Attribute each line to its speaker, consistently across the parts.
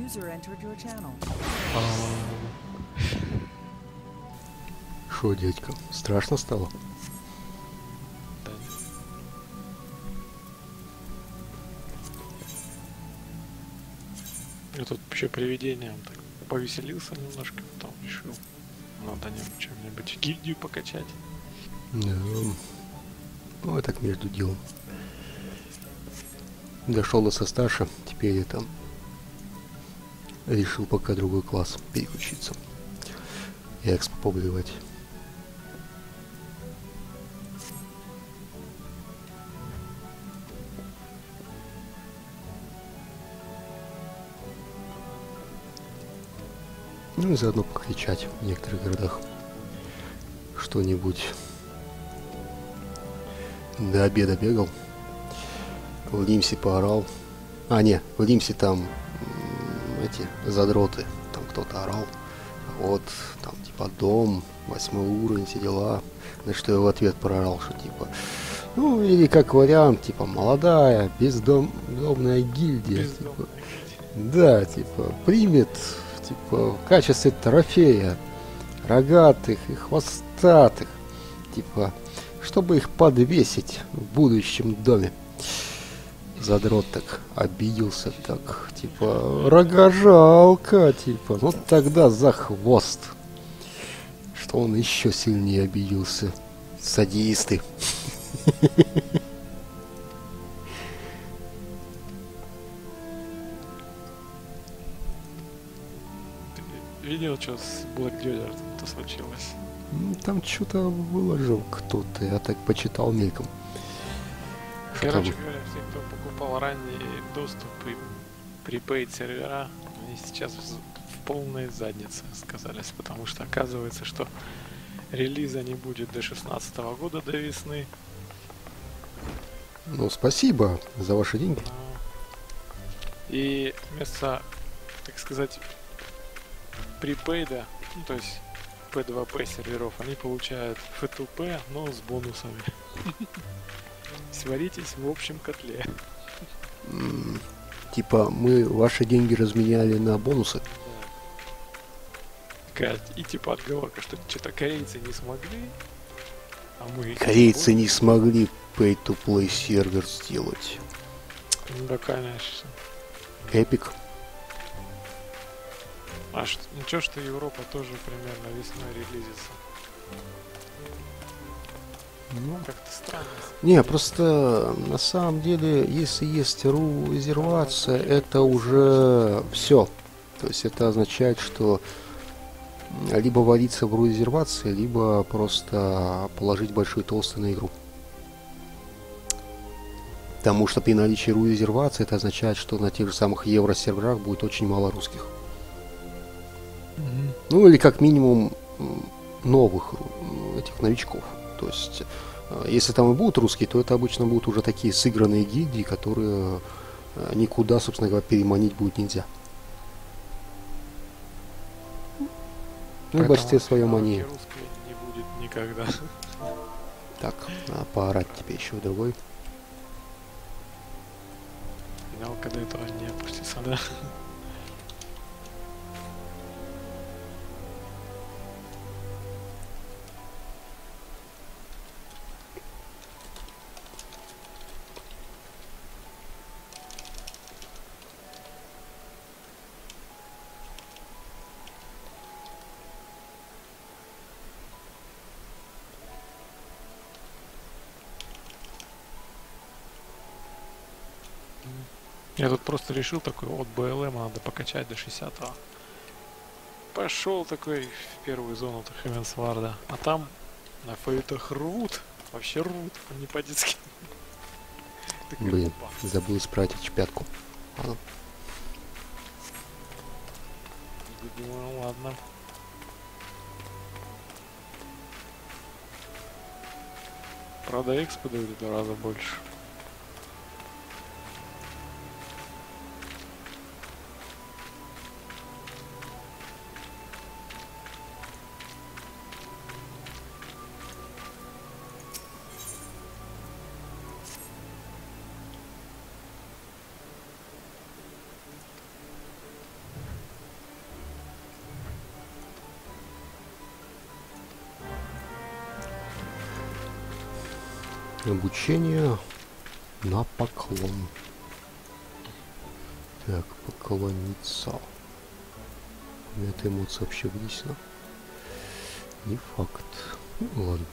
Speaker 1: User entered your channel.
Speaker 2: Шо, дядька, страшно стало?
Speaker 3: Да. Я тут еще привидением так повеселился немножко, потом решил, надо чем-нибудь гильдию покачать.
Speaker 2: Да. Ну, я так между делом. Дошел до состаша, теперь я там решил пока другой класс переключиться. И экспо побливать. Ну и заодно покричать в некоторых городах что-нибудь. До обеда бегал. В Лимсе поорал. А, не, в Лимсе там эти задроты. Там кто-то орал. Вот, там типа дом, 8 уровень, все дела. На что я в ответ проорал, что типа... Ну, или как вариант, типа, молодая, бездомная гильдия. Типа, да, типа, примет, типа, в качестве трофея рогатых и хвостатых. Типа, чтобы их подвесить в будущем доме. Задрот так обиделся, так, типа, рога жалко, типа, ну тогда за хвост. Что он еще сильнее обиделся. Садисты.
Speaker 3: Ты видел, что с Black Desert-то случилось?
Speaker 2: Там что-то выложил кто-то, я так почитал мельком.
Speaker 3: Короче говоря, все, кто покупал ранний доступ и prepaid сервера, они сейчас в полной заднице сказались, потому что оказывается, что релиза не будет до 2016 года, до весны.
Speaker 2: Ну, спасибо за ваши деньги.
Speaker 3: И вместо, так сказать, припейда, ну, то есть P2P серверов, они получают F2P, но с бонусами. Сваритесь в общем котле.
Speaker 2: Типа, мы ваши деньги разменяли на бонусы.
Speaker 3: И типа отговорка, что что-то корейцы не смогли, а мы...
Speaker 2: Корейцы не смогли pay-to-play сервер сделать.
Speaker 3: Да, конечно.
Speaker 2: Эпик.
Speaker 3: А что, ничего, что Европа тоже примерно весной релизится.
Speaker 2: Ну,
Speaker 3: Как-то странно.
Speaker 2: не, просто на самом деле, если есть резервация, это уже все. То есть это означает, что либо вариться в резервации, либо просто положить большой толстый на игру. Потому что при наличии резервации это означает, что на тех же самых евросерверах будет очень мало русских. Ну или как минимум новых этих новичков. То есть, если там и будут русские, то это обычно будут уже такие сыгранные гильдии, которые никуда, собственно говоря, переманить будет нельзя. Ну, в большинстве своем они...
Speaker 3: Русской не будет никогда.
Speaker 2: Так, а поорать тебе еще другой.
Speaker 3: Финалка до этого не опустится, да? Я тут просто решил такой, от БЛМ надо покачать до 60-го. Пошел такой в первую зону Хевенсварда, а там на фейтах рвут, вообще рвут, не по-детски.
Speaker 2: Блин, забыл исправить пятку.
Speaker 3: Думаю, ладно. Правда, экспо дают в 2 раза больше.
Speaker 2: Обучение на поклон. Так, поклониться. Эта эмоция вообще вынесена. Не факт. Ну, ладно.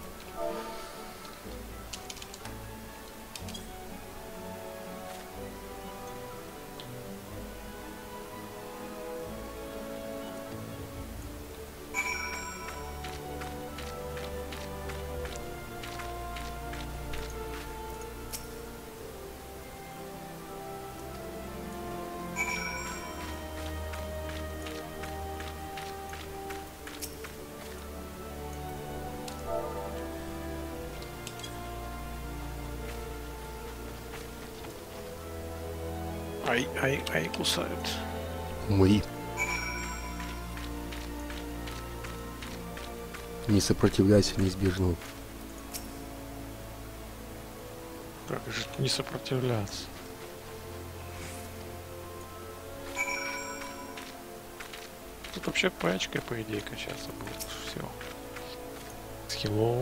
Speaker 3: Ай, кусают.
Speaker 2: Умри. Не сопротивляйся неизбежному.
Speaker 3: Как же не сопротивляться? Тут вообще пачкой, по идее, качаться будет. Все. С хилом.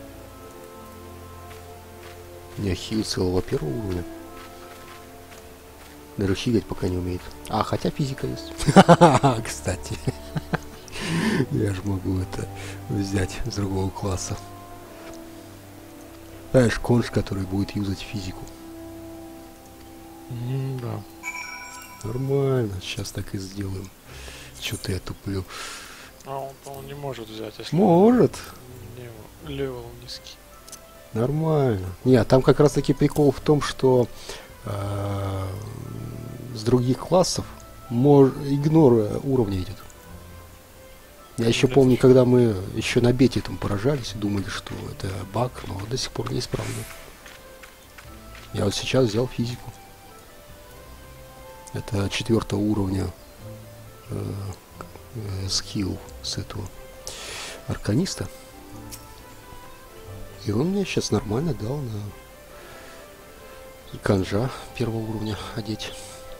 Speaker 2: У меня хил целого первого уровня. Даже хилить пока не умеет. А, хотя физика есть. Кстати. Я же могу это взять с другого класса. Знаешь, конш, который будет юзать физику.
Speaker 3: Да.
Speaker 2: Нормально, сейчас так и сделаем. Что-то я туплю.
Speaker 3: А он не может взять, если
Speaker 2: Может.
Speaker 3: левел низкий.
Speaker 2: Нормально. Не, там как раз таки прикол в том, что с других классов игнор уровня идет. Я еще помню, когда мы еще на бете там поражались и думали, что это баг, но до сих пор неисправно. Я вот сейчас взял физику. Это 4-го уровня скилл с этого арканиста. И он мне сейчас нормально дал на канжа 1-го уровня одеть.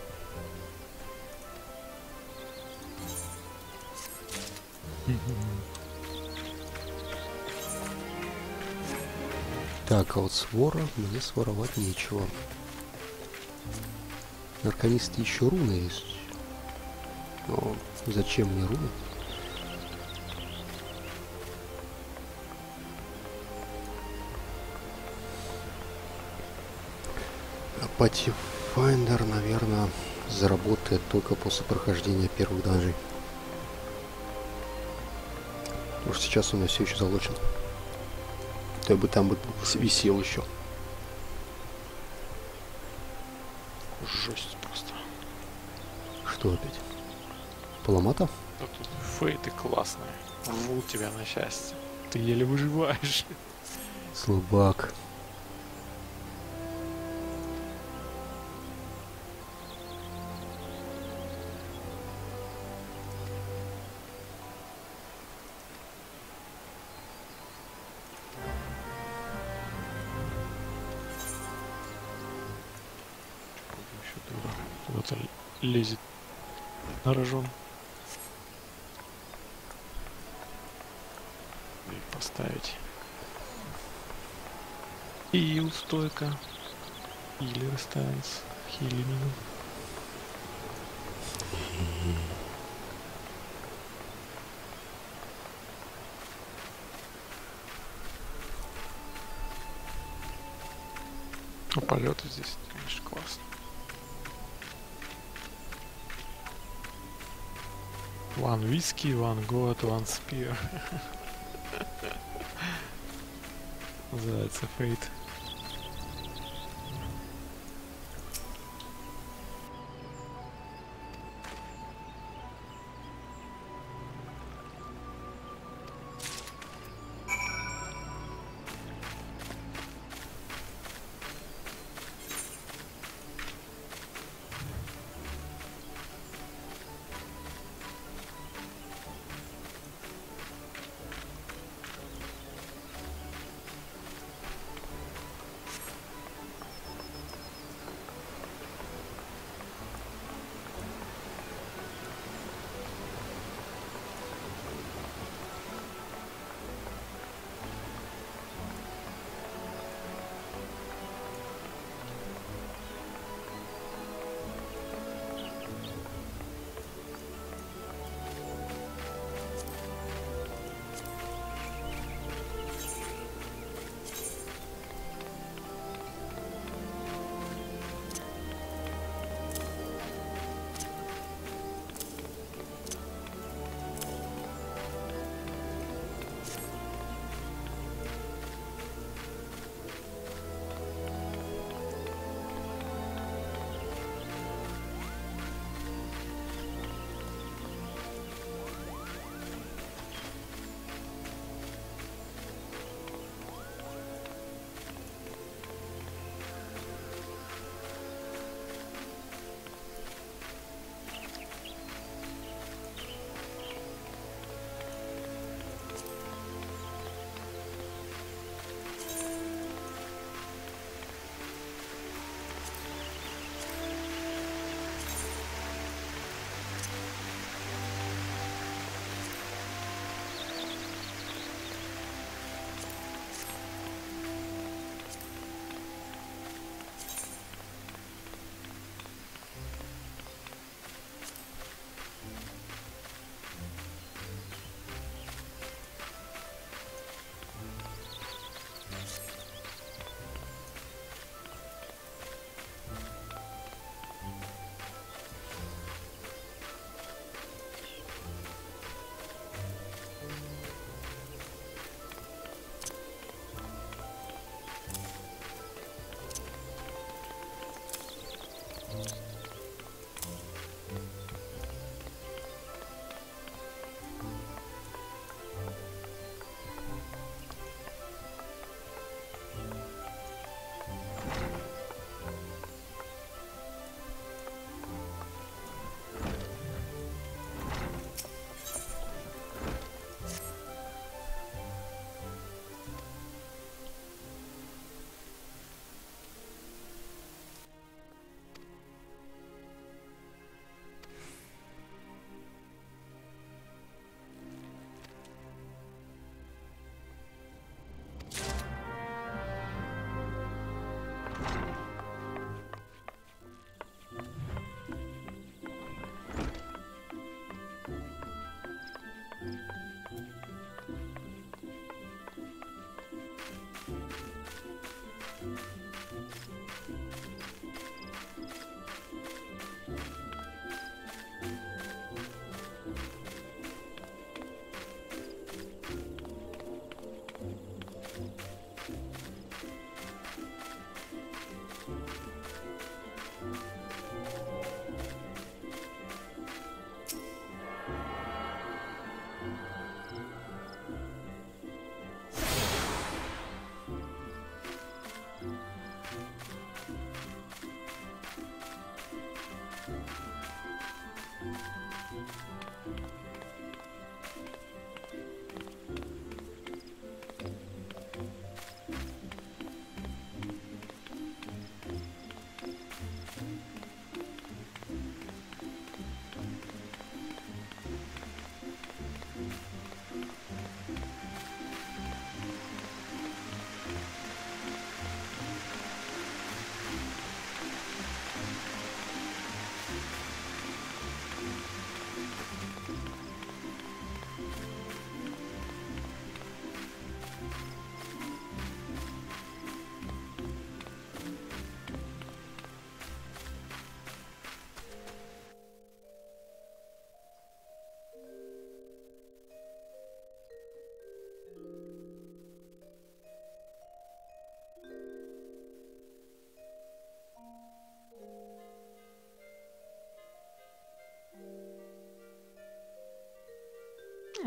Speaker 2: Так, а вот свора мне своровать нечего. Арканист еще руны есть. Но зачем мне руны? Pathfinder, наверное, заработает только после прохождения первых данжей. Потому что сейчас у меня все еще залочен. То бы там бы висел еще.
Speaker 3: Жесть просто.
Speaker 2: Что опять? Поломата?
Speaker 3: Да тут фейты классные. Рвут тебя на счастье. Ты еле выживаешь.
Speaker 2: Слабак.
Speaker 3: Кто-то лезет на рожон. И поставить. Хил стойка. Хиллер станс. Хилимин. Ну, полеты здесь, конечно, классно. One whiskey, one goat, one spear. Называется фейт.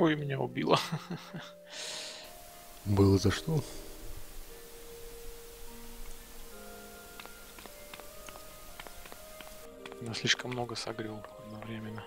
Speaker 3: Ой, меня убило.
Speaker 2: Было за что?
Speaker 3: Я слишком много согрел одновременно.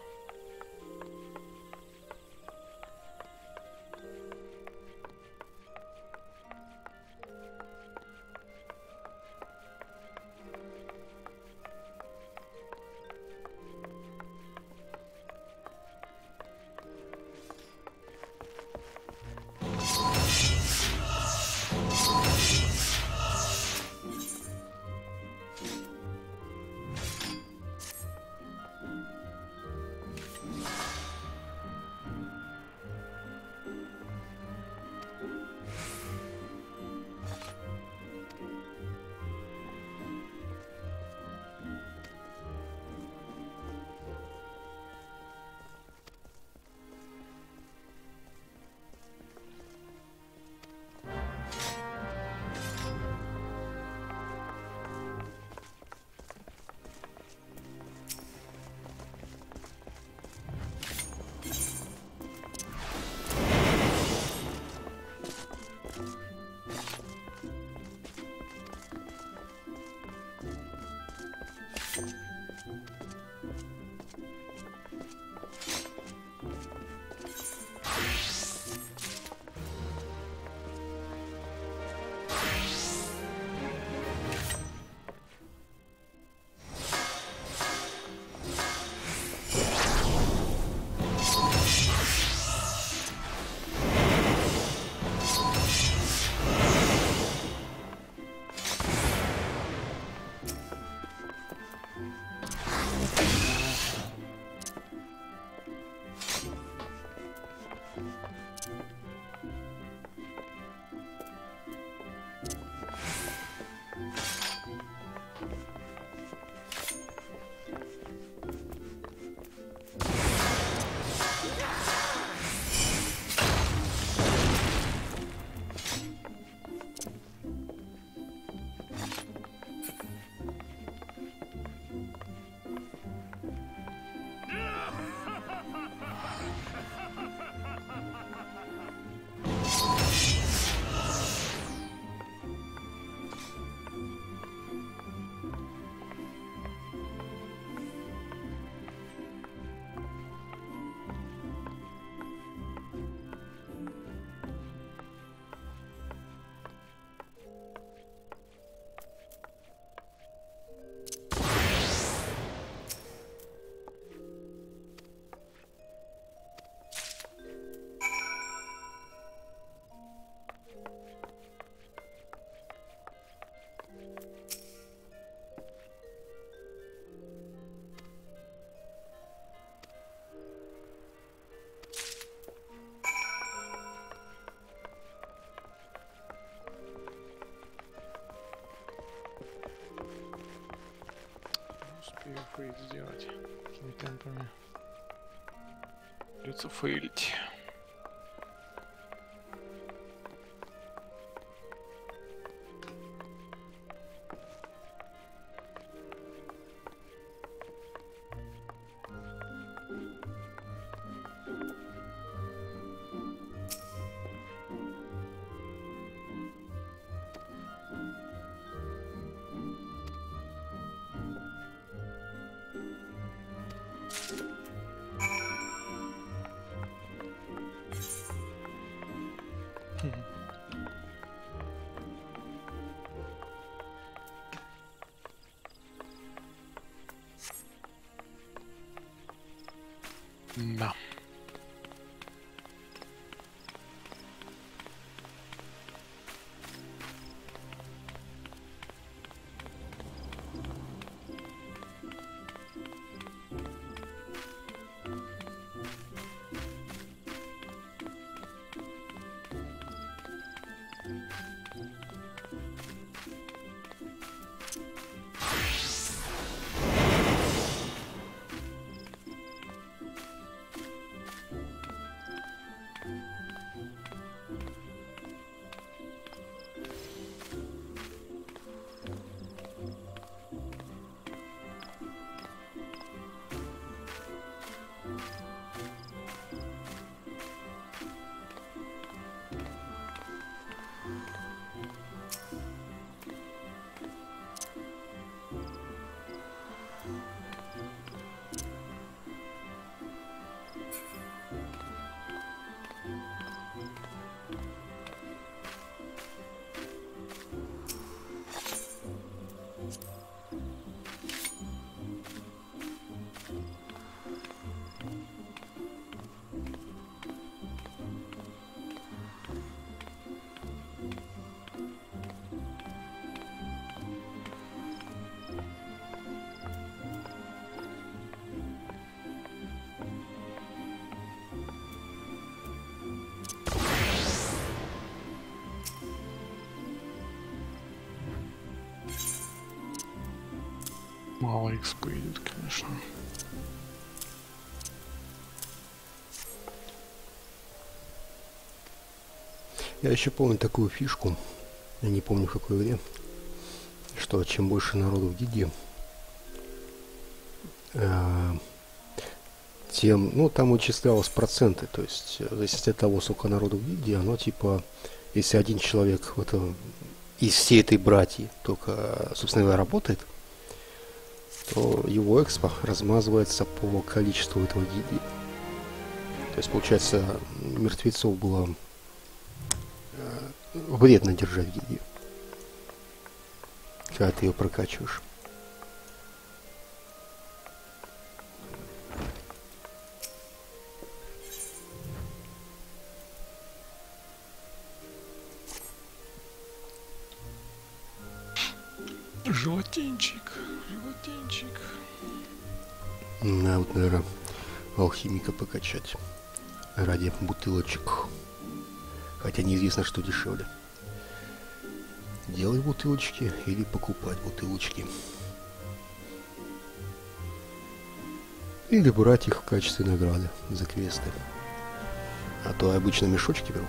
Speaker 3: Успею фейл сделать. Какими темпами? Придется фейлить. Да. Мало экспы идет, конечно.
Speaker 2: Я еще помню такую фишку, я не помню в какой игре, что чем больше народу в гильдии, тем, ну, там вычислялось проценты, то есть, в зависимости от того, сколько народу в гильдии, оно типа, если один человек в этом, из всей этой братьи только, собственно говоря, работает, то его экспо размазывается по количеству этого гильдии. То есть, получается, мертвецов было вредно держать гильдию, когда ты ее прокачиваешь.
Speaker 3: Желатинчик, желатинчик.
Speaker 2: Надо вот, наверное, алхимика покачать ради бутылочек. Хотя неизвестно, что дешевле. Делать бутылочки или покупать бутылочки. Или брать их в качестве награды за квесты. А то я обычно мешочки беру.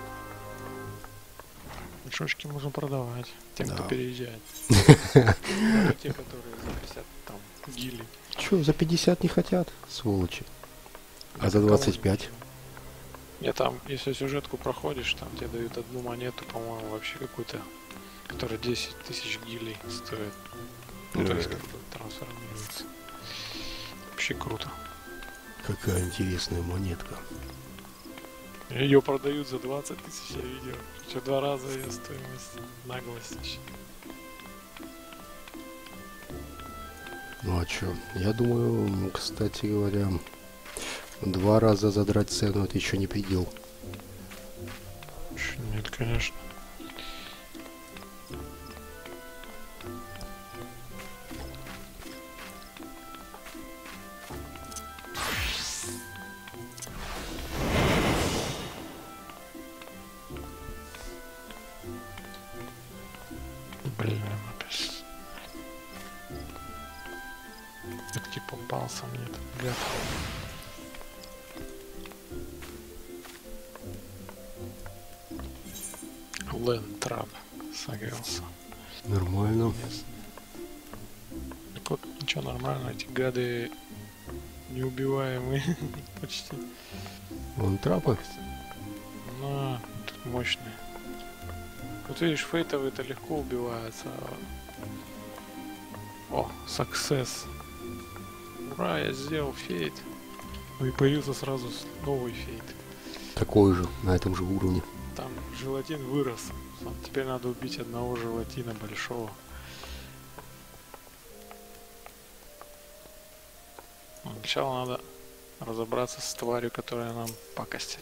Speaker 3: Мешочки можно продавать тем,
Speaker 2: Да.
Speaker 3: кто переезжает. Даже те, которые за 50 там гили.
Speaker 2: Че, за 50 не хотят, сволочи. А за 25?
Speaker 3: Я там, если сюжетку проходишь, там тебе дают одну монету, по-моему, вообще какую-то, которая 10 тысяч гилей стоит. Ну, то есть как бы трансформируется. Вообще круто.
Speaker 2: Какая интересная монетка.
Speaker 3: Ее продают за 20 тысяч, я видел. Еще 2 раза ее стоимость. Наглость вообще.
Speaker 2: Ну а чё? Я думаю, кстати говоря, 2 раза задрать цену — это еще не предел.
Speaker 3: Нет, конечно. Блин, опять. Так типа попался мне этот гад. Лэнтраб согрелся.
Speaker 2: Нормально.
Speaker 3: Так вот, ничего, нормально, эти гады неубиваемые почти.
Speaker 2: Вон трапы.
Speaker 3: Но тут мощные. Вот видишь, фейтовые-то легко убиваются. О, success. Ура, я сделал фейт. Ну и появился сразу новый фейт.
Speaker 2: Такой же, на этом же уровне.
Speaker 3: Там желатин вырос. Теперь надо убить одного желатина большого. Сначала надо разобраться с тварью, которая нам пакостит.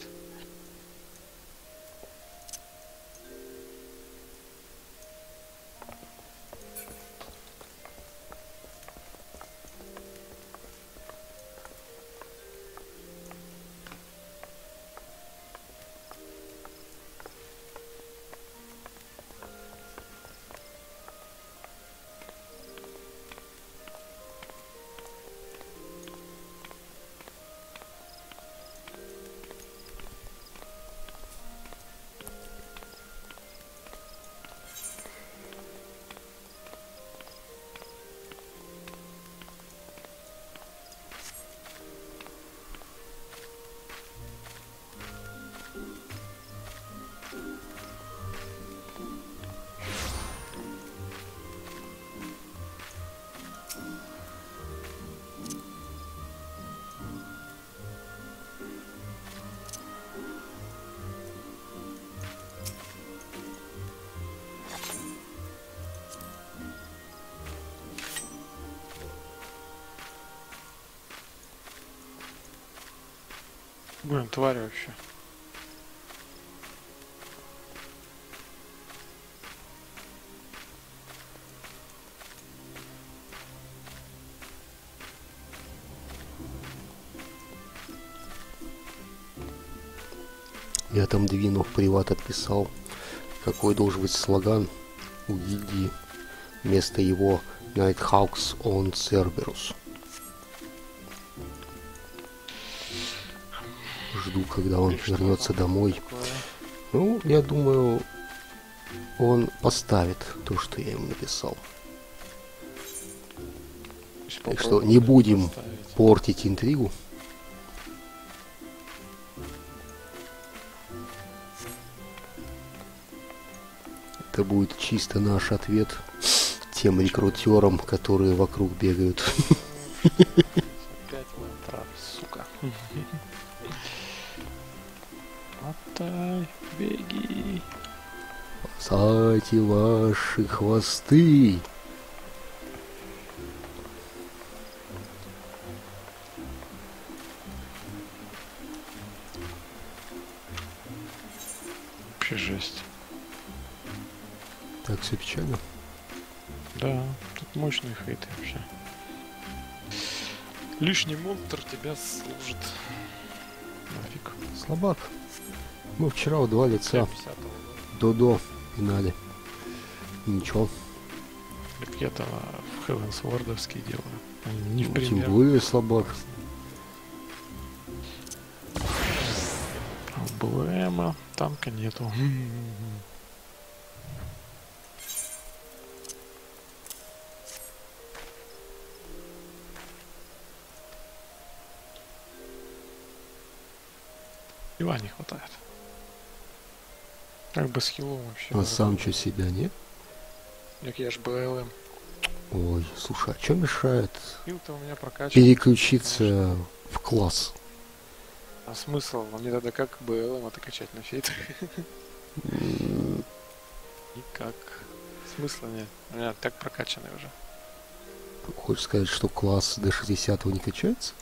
Speaker 3: Блин, тварь вообще.
Speaker 2: Я там Двину в приват отписал, какой должен быть слоган у гильдии. Вместо его Nighthawks on Cerberus. Жду, когда он вернется домой. Ну, я думаю, он поставит то, что я ему написал. Так что не будем портить интригу. Это будет чисто наш ответ тем рекрутерам, которые вокруг бегают.
Speaker 3: Опять прав, сука. Мотай, беги.
Speaker 2: Спасайте ваши хвосты.
Speaker 3: Вообще жесть.
Speaker 2: Так, все печально.
Speaker 3: Да, тут мощные фейты вообще. Лишний монстр тебя служит. Нафиг.
Speaker 2: Слабак. Мы вчера в 2 лица
Speaker 3: 50-го.
Speaker 2: Додо пинали. Ничего.
Speaker 3: Так я-то в Хелленсвордовский делаю. Не в
Speaker 2: Ну,
Speaker 3: пример.
Speaker 2: тем более слабак.
Speaker 3: БМа, танка нету. Пива не хватает. Как бы с хилом вообще.
Speaker 2: А сам что себя, не?
Speaker 3: Так я ж БЛМ.
Speaker 2: Ой, слушай, а что мешает
Speaker 3: Хил-то у меня прокачан.
Speaker 2: переключиться в класс?
Speaker 3: А смысл? Мне тогда как БЛМ это качать на фейт? Никак. Смысла нет. У меня так прокачанный уже.
Speaker 2: Хочешь сказать, что класс до 60 не качается?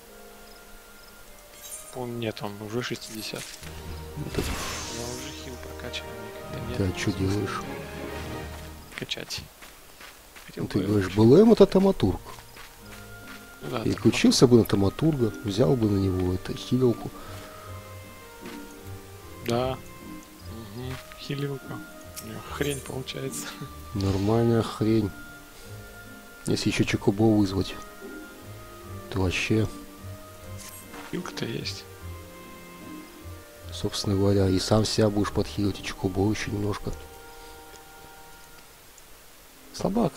Speaker 3: Он нет, он уже 60.
Speaker 2: Это
Speaker 3: Я уже хил прокачанный никогда нет.
Speaker 2: ты что делаешь?
Speaker 3: Качать. Хотел
Speaker 2: Ну, ты
Speaker 3: бы
Speaker 2: говоришь,
Speaker 3: вообще-
Speaker 2: БЛМ это Томатург.
Speaker 3: Ну да,
Speaker 2: Переключился бы на Томатурга, взял бы на него это хилилку.
Speaker 3: Да. Угу. Хилилка. У него хрень получается.
Speaker 2: Нормальная хрень. Если еще Чокобо вызвать, то вообще,
Speaker 3: Хилка-то есть.
Speaker 2: собственно говоря, и сам себя будешь подхилить, и Чокобо еще немножко. Слабак.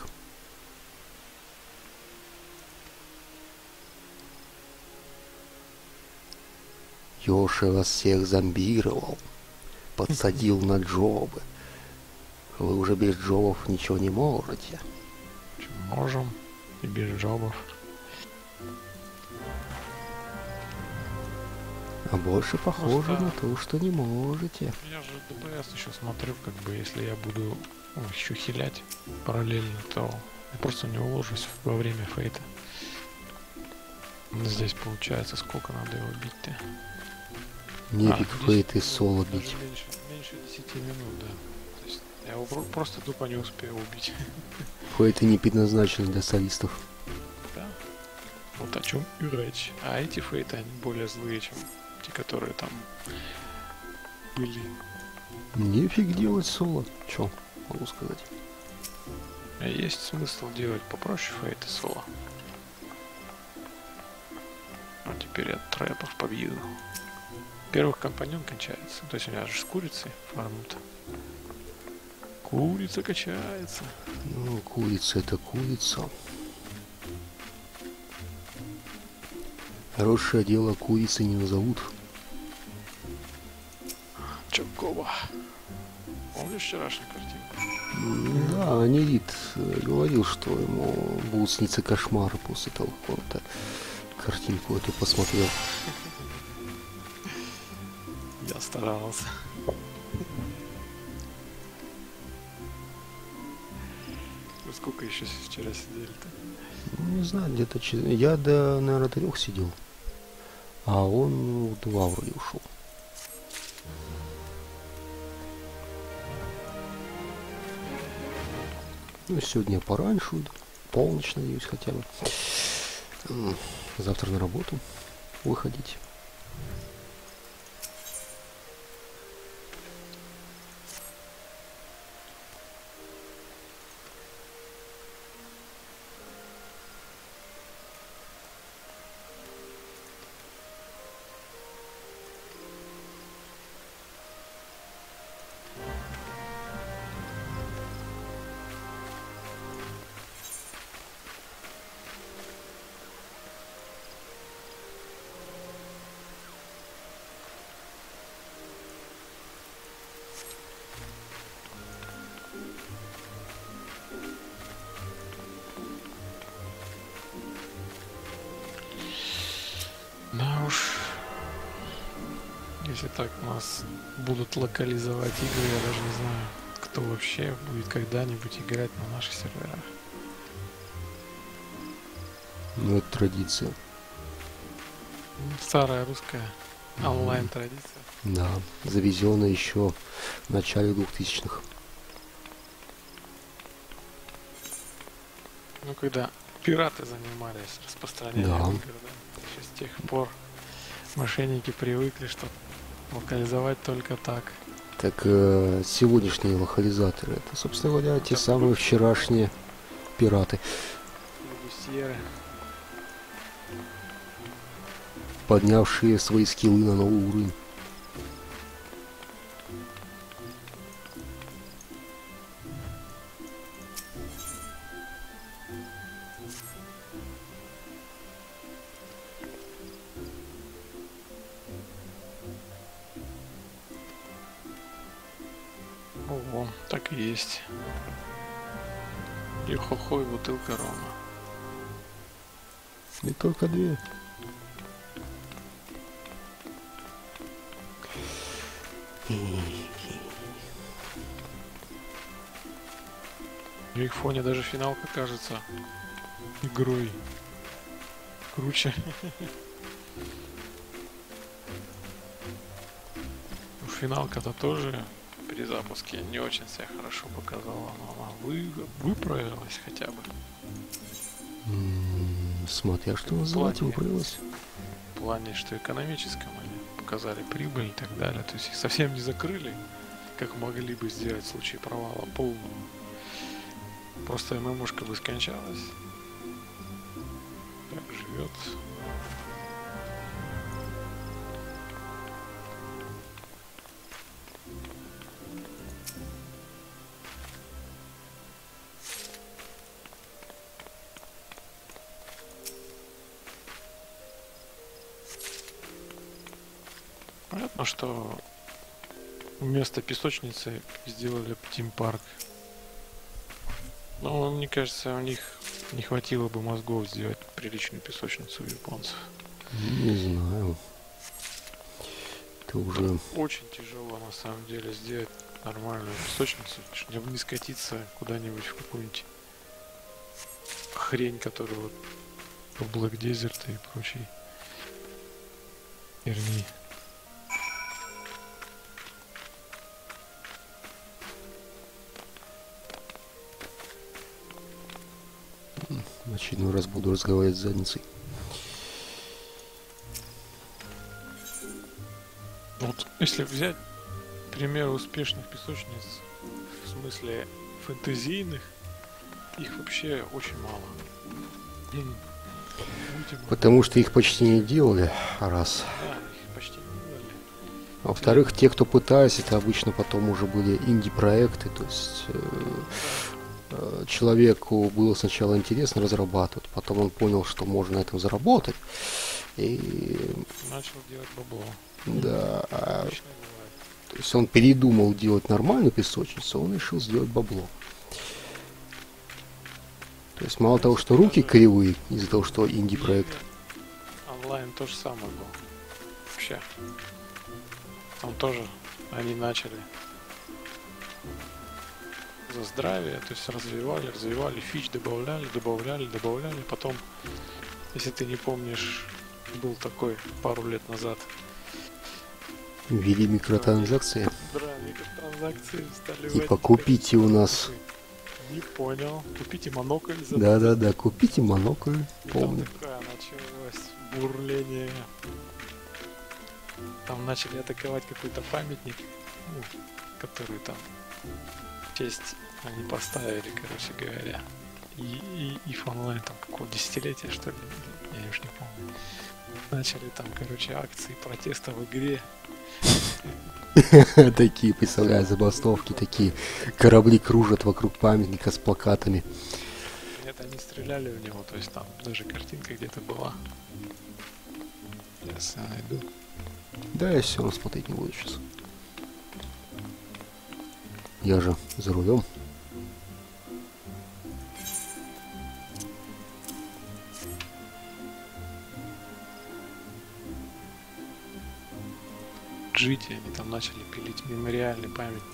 Speaker 2: Йоши вас всех зомбировал, подсадил на джобы. Вы уже без джобов ничего не можете.
Speaker 3: Чё, можем. И без джобов.
Speaker 2: А больше похоже
Speaker 3: Просто-
Speaker 2: на то, что не можете.
Speaker 3: Я же ДПС еще смотрю, как бы, если я буду еще хилять параллельно, то я просто не уложусь во время фейта. Ну, здесь получается, сколько надо его бить-то?
Speaker 2: Нефиг
Speaker 3: 10
Speaker 2: фейт и
Speaker 3: минут,
Speaker 2: соло
Speaker 3: даже
Speaker 2: бить.
Speaker 3: меньше 10 минут, да. То есть я его просто тупо не успею убить.
Speaker 2: Фейты не предназначены для солистов.
Speaker 3: Да. Вот о чем и речь. А эти фейты, они более злые, чем те, которые там были.
Speaker 2: Нефиг делать соло. Чё могу сказать?
Speaker 3: А есть смысл делать попроще фейты соло. А теперь от трэпов побью. Во-первых, компаньон кончается. То есть у меня же с курицей фармут. Курица качается.
Speaker 2: Ну, курица это курица. Хорошее дело курицы не назовут.
Speaker 3: Чокова. Помнишь вчерашнюю картинку?
Speaker 2: Да, Анирит говорил, что ему будут сниться кошмары после того, как он картинку эту посмотрел.
Speaker 3: Я старался. Вы сколько еще вчера сидели-то?
Speaker 2: Ну, не знаю, где-то... Я до, наверное, 3 сидел. А он в 2 вроде ушел. Ну, сегодня пораньше уйду. Полночь, надеюсь, хотя бы. Завтра на работу выходить.
Speaker 3: Да уж, если так нас будут локализовать игры, я даже не знаю, кто вообще будет когда-нибудь играть на наших серверах.
Speaker 2: Ну, это традиция.
Speaker 3: Старая русская онлайн-традиция.
Speaker 2: Да, завезенная еще в начале 2000-х.
Speaker 3: Ну, когда пираты занимались распространением
Speaker 2: Да.
Speaker 3: игр, да. Еще с тех пор мошенники привыкли, что локализовать только так.
Speaker 2: Так сегодняшние локализаторы, это, собственно говоря, те самые вчерашние пираты,
Speaker 3: Флебусьеры.
Speaker 2: поднявшие свои скиллы на новый уровень.
Speaker 3: Ого, так и есть. И хо-хо, и бутылка рома.
Speaker 2: И только две.
Speaker 3: В их фоне даже финалка кажется игрой круче. Финалка-то тоже при запуске не очень себя хорошо показала, но она выправилась хотя бы.
Speaker 2: Смотря что называть,
Speaker 3: Плане.
Speaker 2: выправилось.
Speaker 3: В плане, что экономическом они показали прибыль и так далее. То есть их совсем не закрыли, как могли бы сделать в случае провала полного. Просто ММОшка бы скончалась. Так живет. Понятно, что вместо песочницы сделали тим-парк. Но мне кажется, у них не хватило бы мозгов сделать приличную песочницу у японцев.
Speaker 2: Не знаю. Это уже...
Speaker 3: Очень тяжело на самом деле сделать нормальную песочницу, чтобы не скатиться куда-нибудь в какую-нибудь хрень, которую вот в Black Desert и прочей херни.
Speaker 2: В очередной раз буду разговаривать с задницей.
Speaker 3: Вот если взять пример успешных песочниц, в смысле фэнтезийных, их вообще очень мало.
Speaker 2: Потому что их почти не делали, раз.
Speaker 3: Да, их почти не делали.
Speaker 2: А во-вторых, те, кто пытались, это обычно потом уже были инди-проекты. То есть человеку было сначала интересно разрабатывать, потом он понял, что можно на этом заработать. И
Speaker 3: Начал делать бабло.
Speaker 2: да,
Speaker 3: Обычно бывает.
Speaker 2: то есть он передумал делать нормальную песочницу, он решил сделать бабло. То есть мало того, что руки кривые из-за того, что инди-проект.
Speaker 3: Онлайн то же самое было. Вообще. Там тоже они начали за здравие, то есть развивали, фич добавляли. Потом, если ты не помнишь, был такой пару лет назад.
Speaker 2: Ввели микротранзакции.
Speaker 3: Да, микротранзакции стали
Speaker 2: Типа купите у нас.
Speaker 3: Не понял. Купите монокль за...
Speaker 2: Да, купите монокль. Помню.
Speaker 3: Там такое началось бурление. Там начали атаковать какой-то памятник, ну, который там в честь они поставили, короче говоря. И EVE Online там какого десятилетия, что ли, я уж не помню. Начали там, короче, акции протеста в игре.
Speaker 2: Такие, представляю, забастовки, такие корабли кружат вокруг памятника с плакатами.
Speaker 3: Нет, они стреляли в него, то есть там даже картинка где-то была. Сейчас я найду.
Speaker 2: Да, я все равно смотреть не буду сейчас. Я же за рулем.
Speaker 3: Джити, они там начали пилить мемориальный памятник.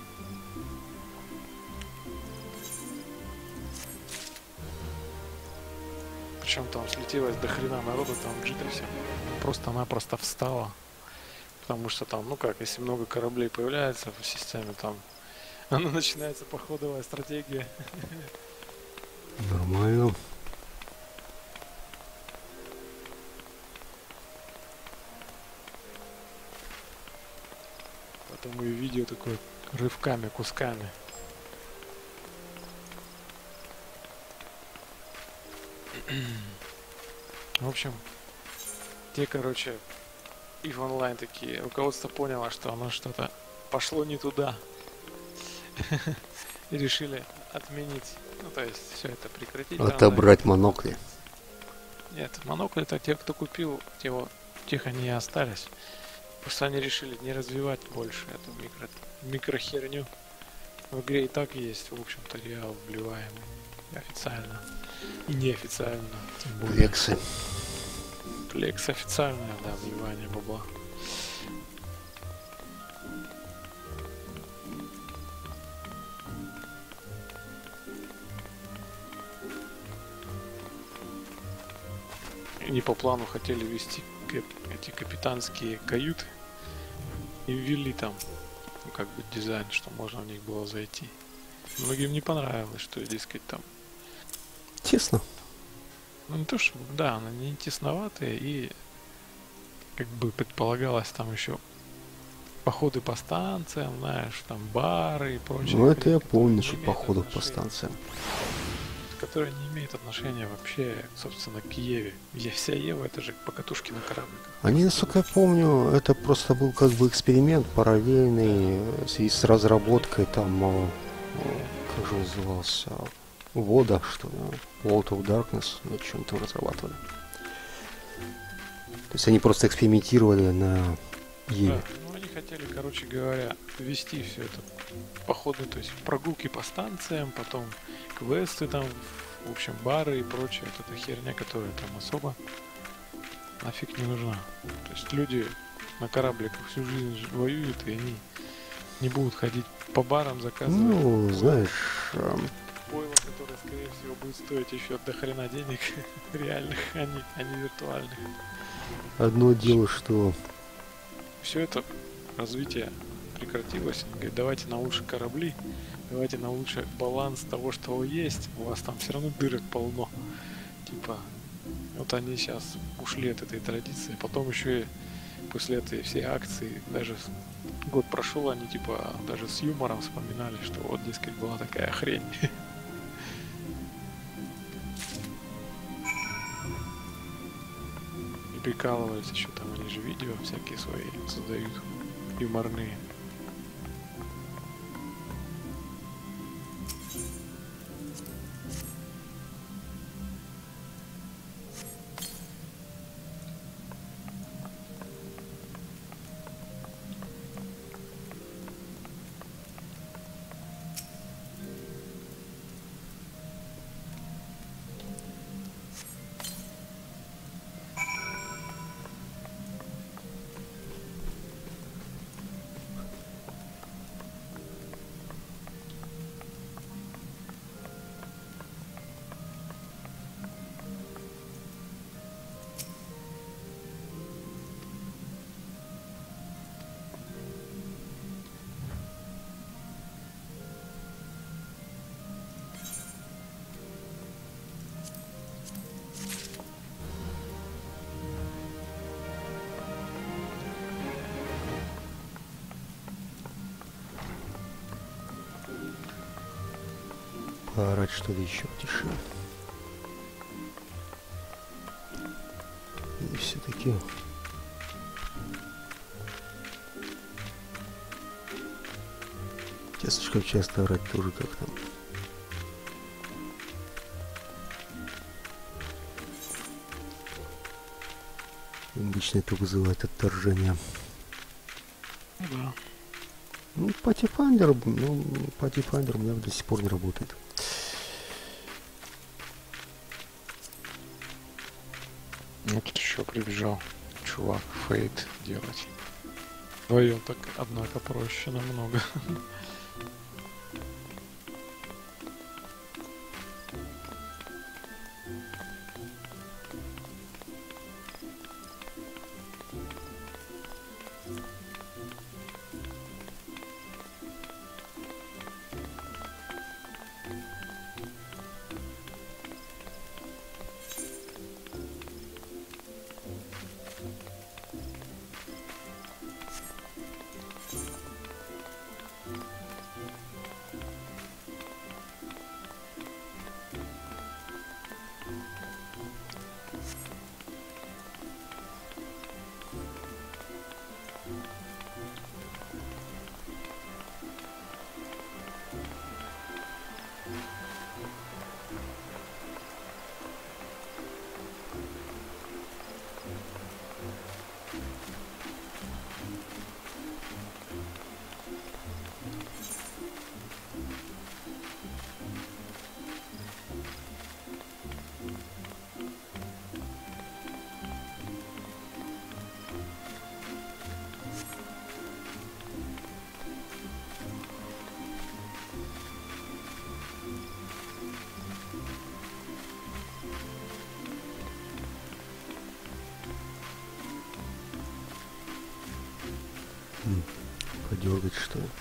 Speaker 3: Причем там слетелось до хрена народу, там Джита вся просто-напросто встала. Потому что там, ну как, если много кораблей появляется в системе, там она начинается походовая стратегия.
Speaker 2: Нормально.
Speaker 3: Поэтому и видео такое рывками, кусками. В общем, те, короче, и в онлайн такие, руководство поняло, что оно что-то пошло не туда. И решили отменить, ну то есть все это прекратить.
Speaker 2: Отобрать монокли.
Speaker 3: Нет, монокли-то те, кто купил, тех они и остались. Просто они решили не развивать больше эту микрохерню. В игре и так есть, в общем-то, реал вливаемый. Официально. И неофициально. Тем более.
Speaker 2: Лексы.
Speaker 3: Флекс официальное, да, вливание бабла. Они по плану хотели ввести эти капитанские каюты и ввели там, ну, как бы дизайн, что можно в них было зайти. Многим не понравилось, что, дескать, там
Speaker 2: Тесно.
Speaker 3: ну не то, что, да, она не тесноватая, и как бы предполагалось там еще походы по станциям, знаешь, там бары и прочее.
Speaker 2: Ну это я помню, что походов по станциям.
Speaker 3: Которые не имеют отношения вообще, собственно, к Еве. Вся Ева это же покатушки на корабликах.
Speaker 2: Они, насколько я помню, это просто был как бы эксперимент параллельный в связи с разработкой там, как же он назывался, Вода, что ли, World of Darkness, над чем там разрабатывали. То есть они просто экспериментировали на Еве.
Speaker 3: Да, ну они хотели, короче говоря, ввести все это походы, то есть прогулки по станциям, потом квесты там, в общем, бары и прочее, вот эта херня, которая там особо нафиг не нужна. То есть люди на корабликах всю жизнь воюют, и они не будут ходить по барам, заказывать.
Speaker 2: Ну, знаешь,
Speaker 3: Пойло, которое, скорее всего, будет стоить еще до хрена денег реальных, а не виртуальных.
Speaker 2: одно дело, что
Speaker 3: Все это развитие прекратилось. Он говорит, давайте на лучшие корабли, давайте на лучший баланс того, что есть. У вас там все равно дырок полно. Типа, вот они сейчас ушли от этой традиции. Потом еще и после этой всей акции, даже год прошел, они типа даже с юмором вспоминали, что вот, дескать, была такая хрень. И прикалывались еще там, они же видео всякие свои создают, юморные.
Speaker 2: поорать что ли еще тише. И все-таки Слишком часто орать тоже как-то. Обычно это вызывает отторжение.
Speaker 3: Да.
Speaker 2: Ну, Pathfinder у меня до сих пор не работает.
Speaker 3: Ну, тут еще прибежал чувак фейт делать. Вдвоем так, однако, проще намного.
Speaker 2: Подергать, что ли?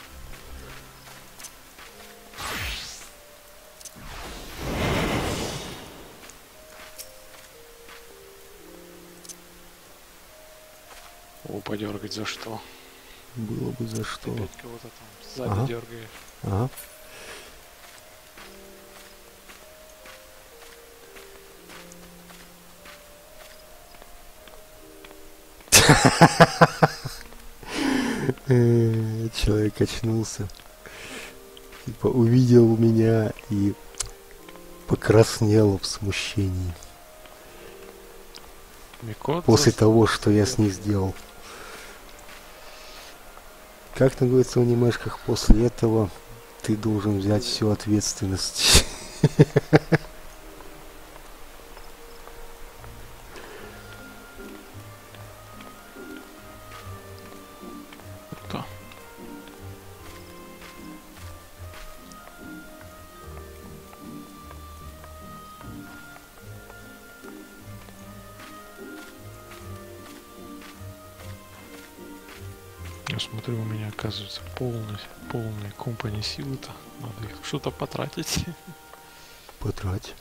Speaker 3: О, подергать за что?
Speaker 2: Было бы за что.
Speaker 3: Опять кого-то там сзади дергаешь.
Speaker 2: Ага. Человек очнулся. Типа увидел меня и покраснел в смущении.
Speaker 3: Микот
Speaker 2: После того, что я с ней сделал. Как там говорится в анимешках, после этого ты должен взять всю ответственность.
Speaker 3: Кто? Я смотрю, у меня оказывается полная компания силы-то. Надо их что-то потратить.
Speaker 2: Потрать.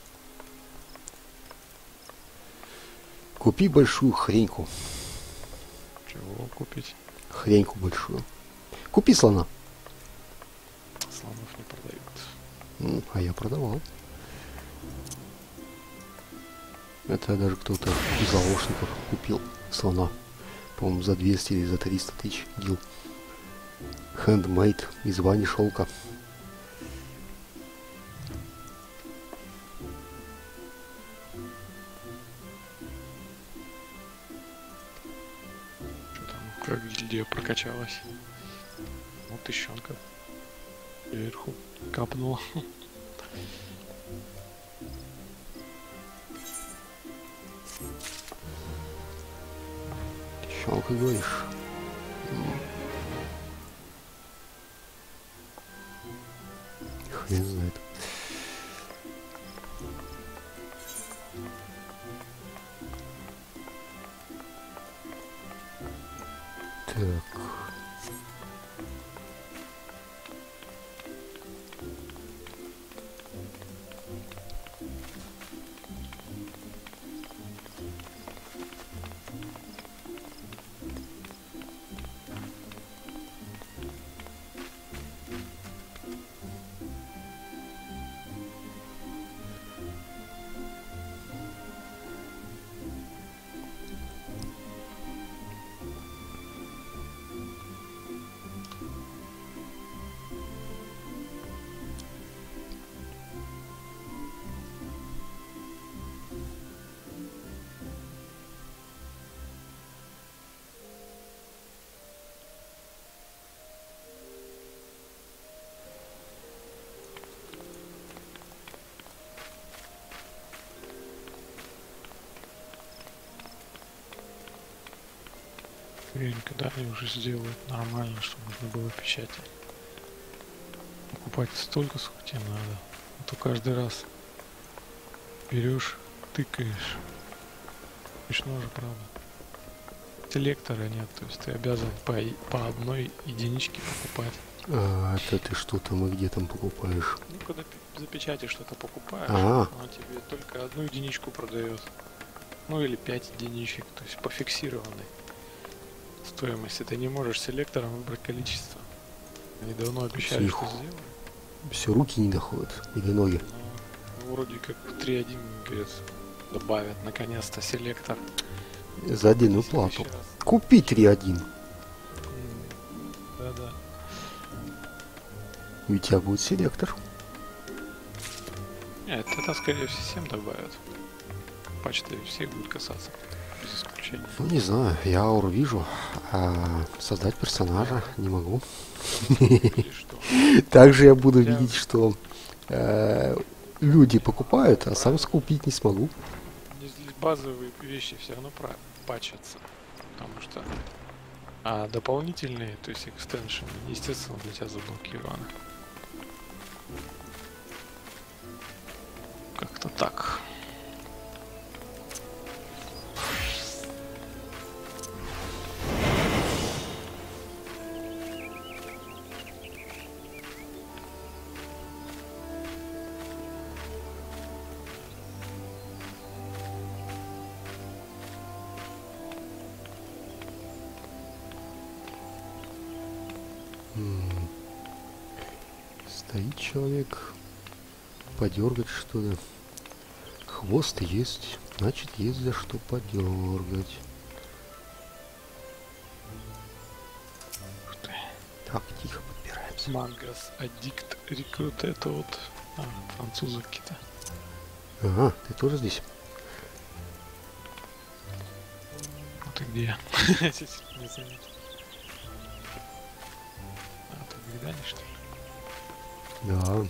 Speaker 2: Купи большую хреньку.
Speaker 3: Чего купить?
Speaker 2: Хреньку большую. Купи слона.
Speaker 3: Слонов не продают.
Speaker 2: А я продавал. Это даже кто-то из заложников купил слона. По-моему, за 200 или за 300 тысяч гил. Handmade из вани шелка.
Speaker 3: Что там, как гильдия прокачалась? Вот тыщенка вверху капнула.
Speaker 2: Щелка, говоришь? Хрен знает. Так.
Speaker 3: Уверен, когда они уже сделают нормально, чтобы можно было печатать. Покупать столько, сколько тебе надо. А то каждый раз берешь, тыкаешь. Смешно же, правда. Селектора нет, то есть ты обязан по одной единичке покупать.
Speaker 2: А это ты что там и где там покупаешь?
Speaker 3: Ну, когда за печати что-то покупаешь,
Speaker 2: А,
Speaker 3: оно тебе только одну единичку продает. Ну или 5 единичек, то есть по фиксированной стоимости. Ты не можешь селектором выбрать количество. Они давно обещали,
Speaker 2: тихо.
Speaker 3: что сделают.
Speaker 2: Все руки не доходят, или ноги.
Speaker 3: Но вроде как в 3.1, говорят, добавят наконец-то селектор.
Speaker 2: За отдельную
Speaker 3: 10
Speaker 2: плату.
Speaker 3: тысяч раз.
Speaker 2: Купи 3.1.
Speaker 3: Да-да.
Speaker 2: И у тебя будет селектор.
Speaker 3: Нет, это скорее всем добавят. Почти всех будет касаться. Без исключения.
Speaker 2: Ну, не знаю, я ауру вижу, а создать персонажа не могу.
Speaker 3: Или что?
Speaker 2: Также я буду
Speaker 3: Я-
Speaker 2: видеть, что люди покупают, а сам скупить не смогу.
Speaker 3: Здесь базовые вещи все равно патчатся. Потому что дополнительные, то есть экстеншены, естественно, для тебя заблокированы. Как-то так.
Speaker 2: Стоит человек, подергать что ли. Хвост есть, значит есть за что подергать.
Speaker 3: Ух ты.
Speaker 2: Так, тихо подбираемся.
Speaker 3: Мангас, Аддикт, Рекрут, это вот французы какие-то.
Speaker 2: Ага, ты тоже здесь?
Speaker 3: Вот ты где? Здесь не заметил. А, ты в Гридане, что ли?
Speaker 2: Да.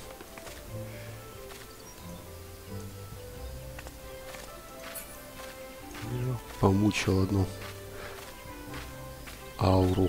Speaker 3: Вижу.
Speaker 2: Помучил одну ауру.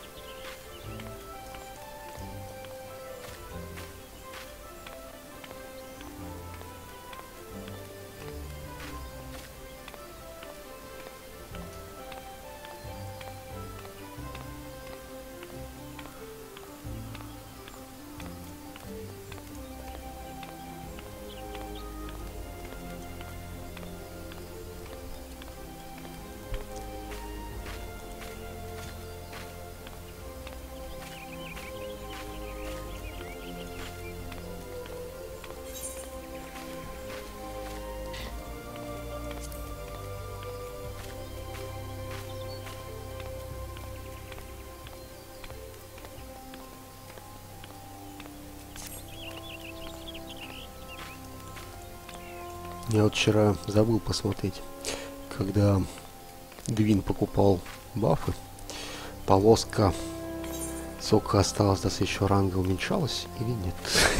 Speaker 2: Я вот вчера забыл посмотреть, когда Двин покупал бафы, полоска сколько осталось до следующего ранга уменьшалась или нет?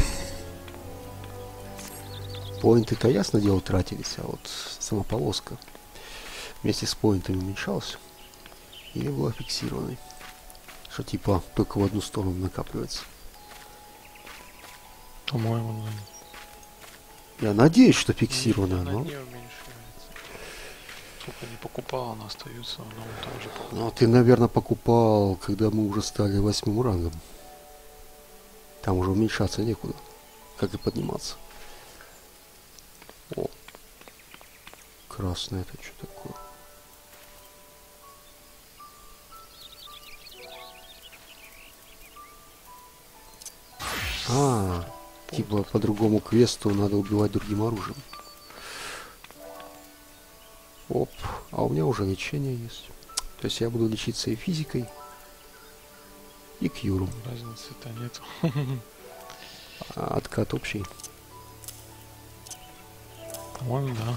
Speaker 2: Поинты-то ясно дело тратились, а вот сама полоска вместе с поинтами уменьшалась или была фиксированной? Что типа только в одну сторону накапливается.
Speaker 3: По-моему,
Speaker 2: Я надеюсь, что фиксированная,
Speaker 3: она
Speaker 2: но...
Speaker 3: не уменьшается. Сколько не покупал, она остается на одном и том же полу.
Speaker 2: Ну, ты, наверное, покупал, когда мы уже стали 8 рангом. Там уже уменьшаться некуда. Как и подниматься. О. Красное это что такое? А, типа по другому квесту надо убивать другим оружием. Оп, а у меня уже лечение есть. То есть я буду лечиться и физикой, и кьюром.
Speaker 3: Разницы-то нету.
Speaker 2: А откат общий.
Speaker 3: По-моему, да.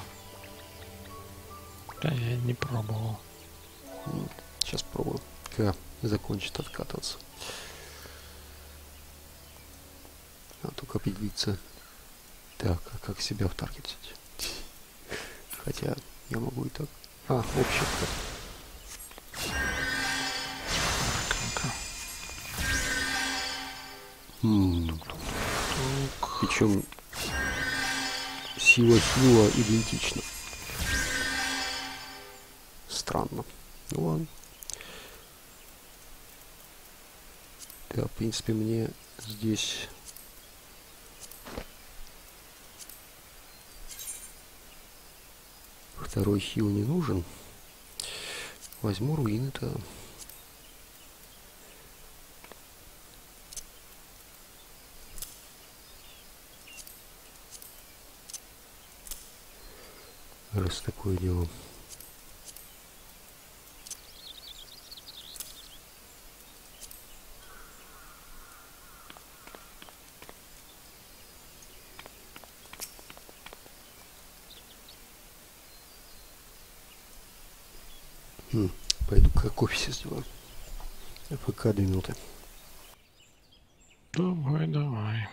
Speaker 3: Да, я не пробовал.
Speaker 2: Сейчас пробую, когда закончит откатываться. А только определиться. Так, а как себя втаргетить? Хотя я могу и так. А, общий откат. Причем сила идентична. Странно. Ну ладно. Да, в принципе, мне здесь второй хил не нужен. Возьму руины-то. Раз такое дело. Пойду-ка кофе себе сделаю. Пока 2 минуты.
Speaker 3: Давай, давай.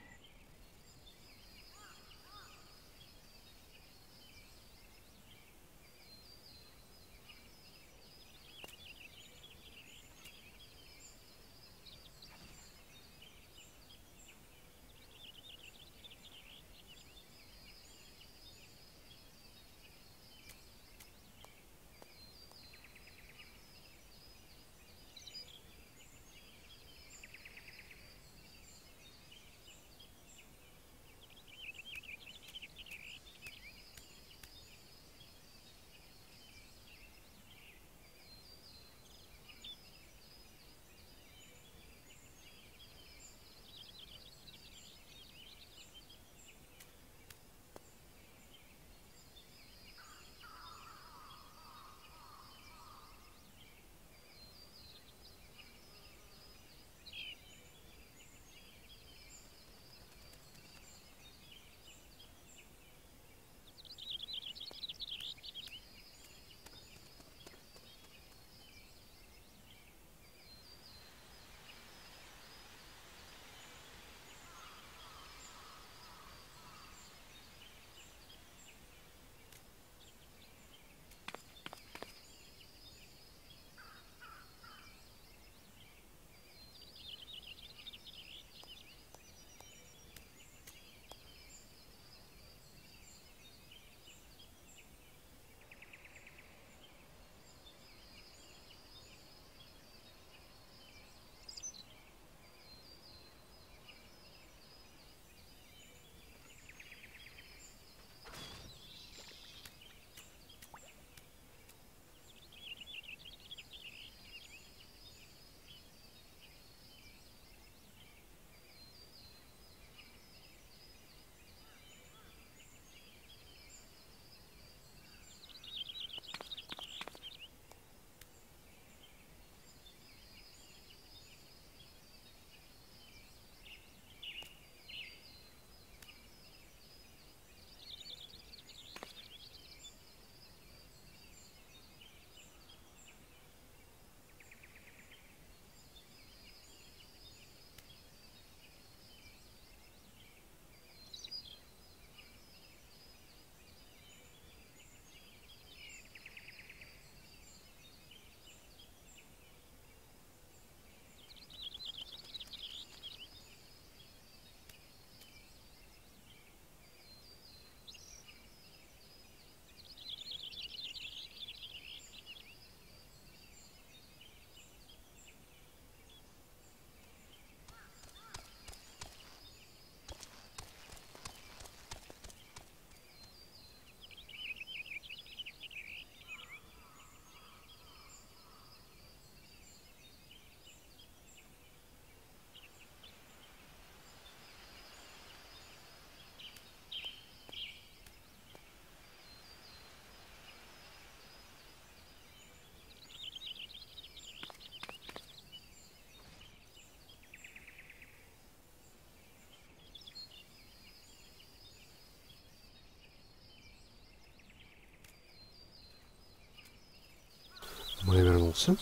Speaker 2: Я вернулся.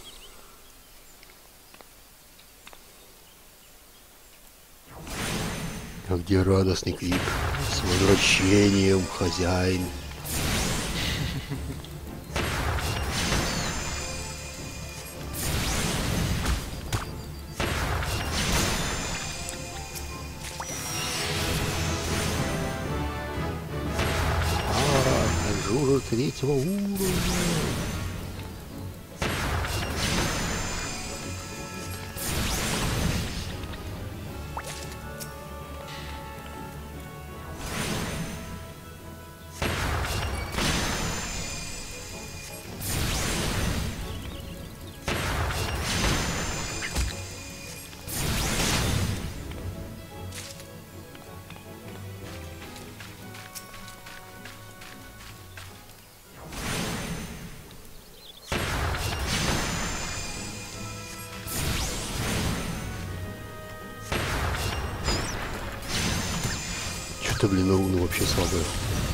Speaker 2: А где радостный крик? С возвращением, хозяин! Хоррор третьего уровня. Что-то, блин, руны вообще слабые.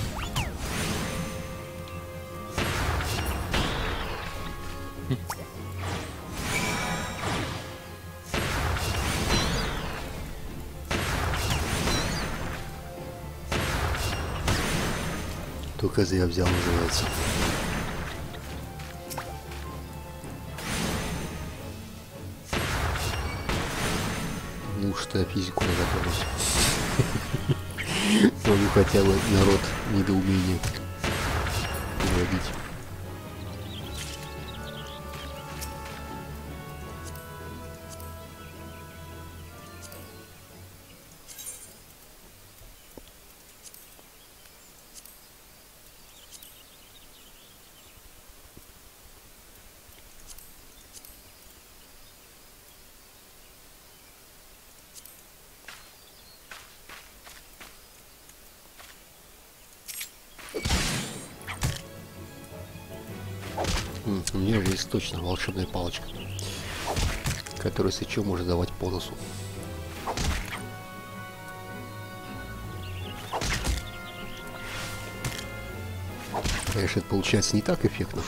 Speaker 2: Только зря взял, называется. Ну что, я физику надо готовить. Могу хотя бы народ недоумение вводить. У меня уже есть точно волшебная палочка, которая, если что, может давать по носу. Конечно, это получается не так эффектно,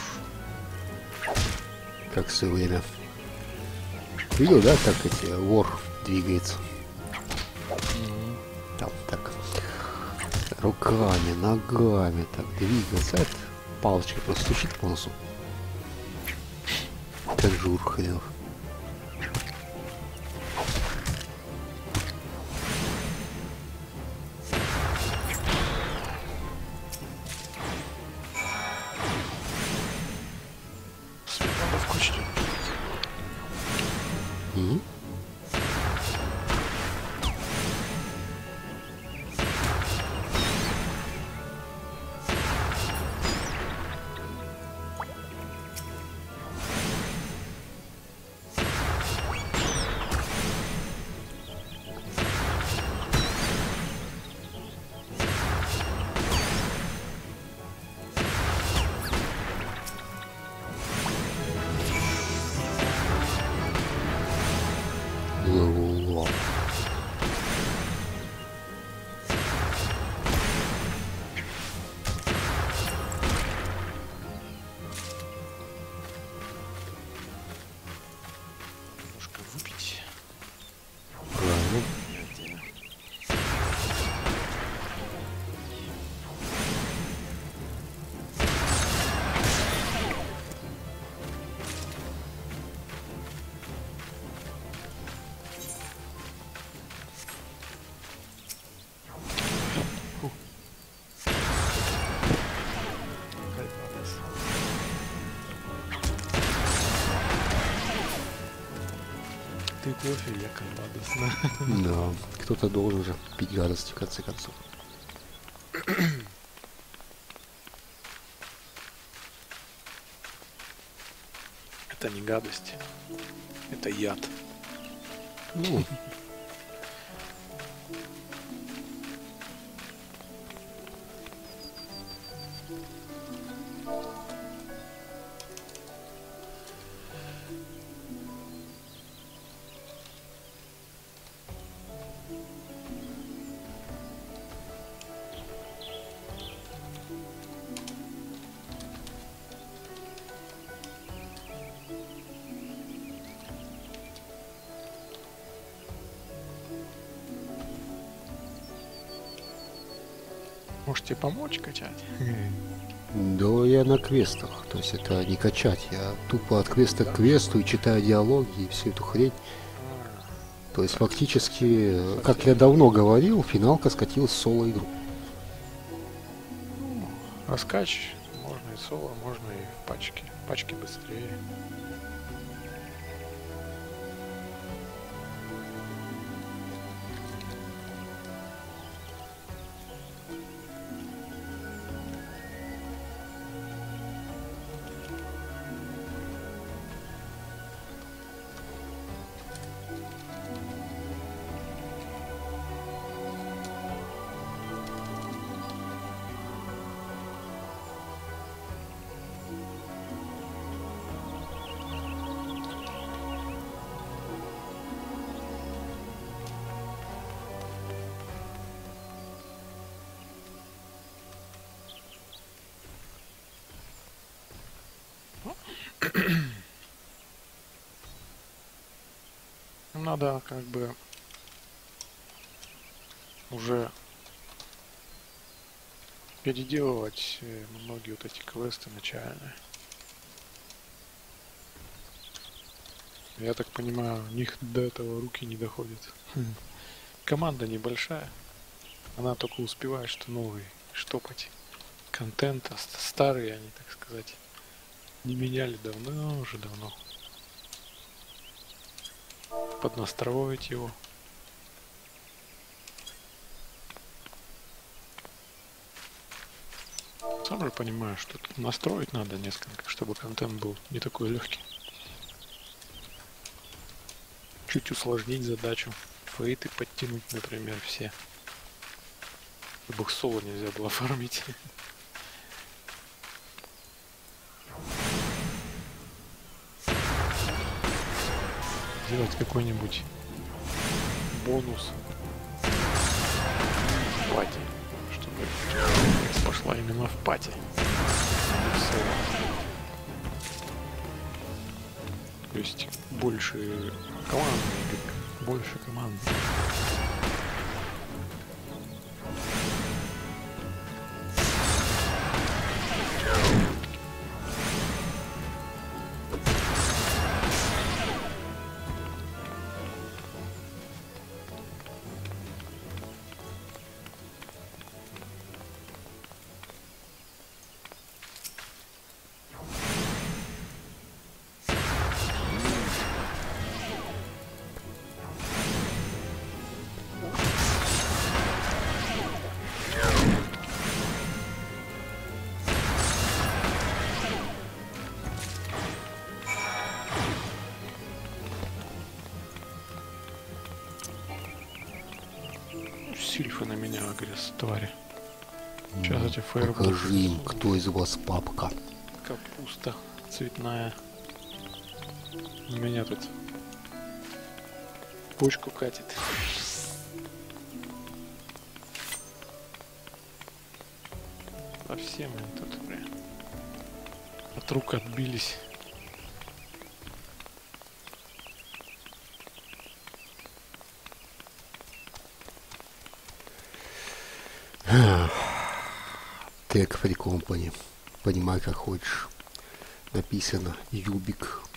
Speaker 2: как в свое время. Видел, да, как эти вор двигается? Там так руками, ногами так двигается. Это палочка просто стучит по носу. Как жур хренов.
Speaker 3: Надо включить. Немножко выпить.
Speaker 2: Правильно.
Speaker 3: Ты кофе, я колбадос.
Speaker 2: Да, кто-то должен же пить гадости в конце концов.
Speaker 3: Это не гадость, это яд.
Speaker 2: Ну,
Speaker 3: Можете помочь качать?
Speaker 2: да я на квестах. То есть это не качать. Я тупо от квеста к квесту и читаю диалоги и всю эту хрень. То есть фактически, как я давно говорил, финалка скатилась в соло-игру.
Speaker 3: Раскач можно и соло, можно и в пачке. Пачки быстрее. Надо как бы уже переделывать многие вот эти квесты начальные. Я так понимаю, у них до этого руки не доходят. Команда небольшая. Она только успевает, что новый штопать контент, а старые они, так сказать, не меняли давно, уже давно. Поднастроить его. Сам же понимаю, что тут настроить надо несколько, чтобы контент был не такой легкий. Чуть усложнить задачу. Фейты подтянуть, например, все. Чтобы их соло нельзя было фармить. Сделать какой-нибудь бонус в пати, чтобы пошла именно в пати. То есть больше команды, больше команд. Сильфы на меня агресс, твари. Сейчас эти фейерблоки.
Speaker 2: Покажи им, кто из вас папка.
Speaker 3: Капуста цветная. У меня тут почку катит. Совсем они тут прям от рук отбились.
Speaker 2: Tech Free Company. Понимай, как хочешь. Написано Юбик.